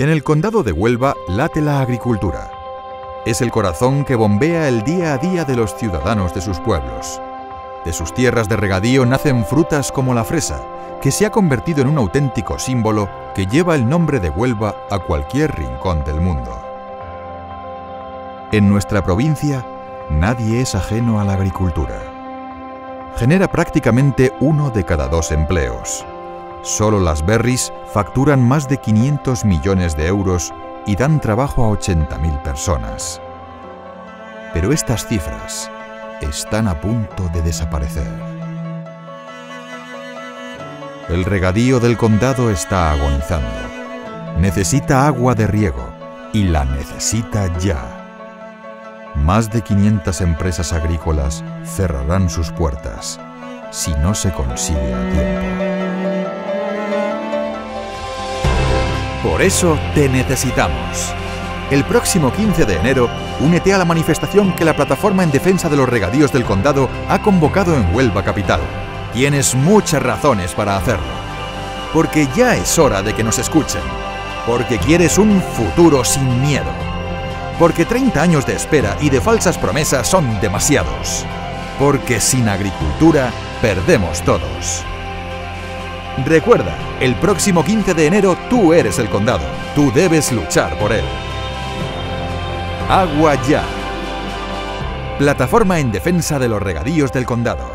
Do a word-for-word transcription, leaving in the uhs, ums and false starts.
En el condado de Huelva late la agricultura. Es el corazón que bombea el día a día de los ciudadanos de sus pueblos. De sus tierras de regadío nacen frutas como la fresa, que se ha convertido en un auténtico símbolo que lleva el nombre de Huelva a cualquier rincón del mundo. En nuestra provincia, nadie es ajeno a la agricultura. Genera prácticamente uno de cada dos empleos. Solo las berries facturan más de quinientos millones de euros y dan trabajo a ochenta mil personas. Pero estas cifras están a punto de desaparecer. El regadío del condado está agonizando. Necesita agua de riego y la necesita ya. Más de quinientas empresas agrícolas cerrarán sus puertas si no se consigue a tiempo. Por eso te necesitamos. El próximo quince de enero, únete a la manifestación que la Plataforma en Defensa de los Regadíos del Condado ha convocado en Huelva capital. Tienes muchas razones para hacerlo. Porque ya es hora de que nos escuchen. Porque quieres un futuro sin miedo. Porque treinta años de espera y de falsas promesas son demasiados. Porque sin agricultura perdemos todos. Recuerda, el próximo quince de enero tú eres el condado. Tú debes luchar por él. Agua ya. Plataforma en Defensa de los Regadíos del Condado.